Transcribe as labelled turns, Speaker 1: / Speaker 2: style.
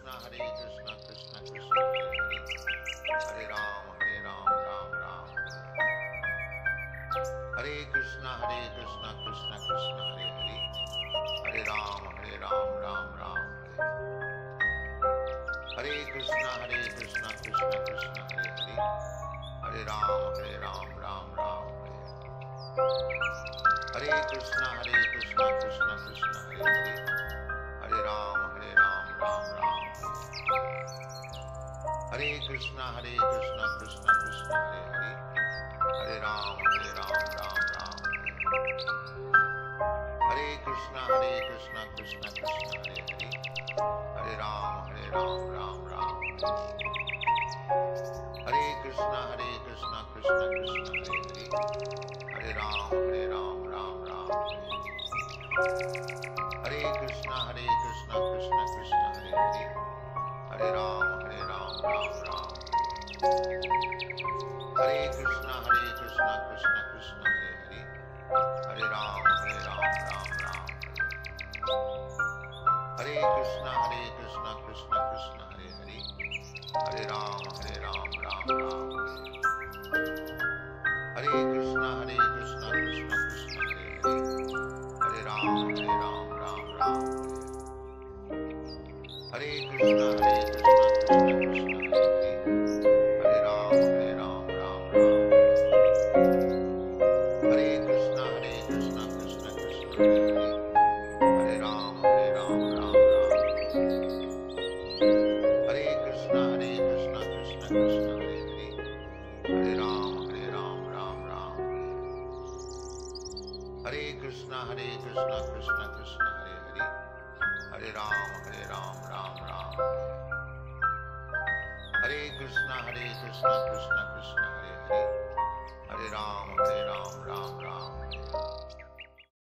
Speaker 1: Hare Krishna Krishna Krishna Hare Hare, Hare Ram Ram Ram Hare Krishna Krishna Krishna Hare Hare, Hare Ram Ram Ram Hare Krishna Krishna Krishna Hare Hare, Hare Ram Ram Ram Hare Krishna Krishna Krishna Hare Hare, Hare Ram Ram Ram Hare Krishna Krishna Krishna Hare Hare, Hare Ram Ram Ram Hare Krishna Krishna Krishna Hare Hare, Hare Ram Ram Ram Hare Krishna Krishna Krishna Hare Hare, Hare Ram Ram Ram Hare Krishna Krishna Krishna Hare Hare, Hare Ram Ram Ram Hare Krishna Krishna Krishna Hare Hare, Hare Ram Ram Ram Hare Krishna Krishna Krishna Hare Hare, Hare Ram Ram Ram Hare Krishna Krishna Krishna Hare Hare, Hare Ram Ram Ram Hare Krishna Krishna Krishna Hare Hare, Hare Ram Ram Ram Hare Krishna Krishna Krishna Hare Hare, Hare Ram Ram Ram Hare Krishna Krishna Krishna Hare Hare, Hare Ram Ram Ram Hare Krishna Krishna Krishna Hare Hare, Hare Ram Ram Ram Hare Krishna Krishna Krishna Hare Hare, Hare Ram Ram Ram